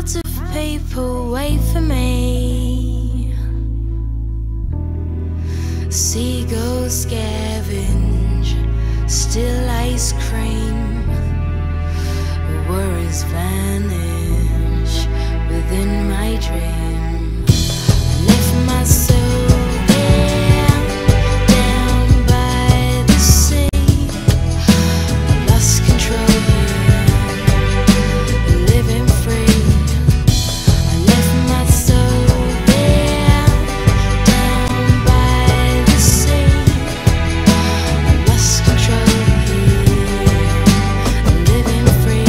Clouds of paper wait for me. Seagulls scavenge still ice cream. Worries vanish within my dream. I left my soul there, down by the sea. I lost control here, living free. I left my soul there, down by the sea. I lost control here, living free.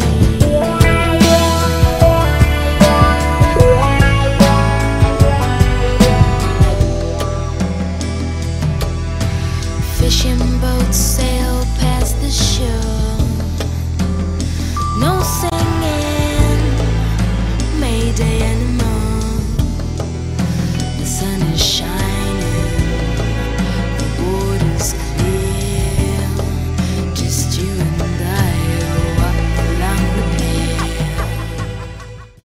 Fishing boats sail past the shore. No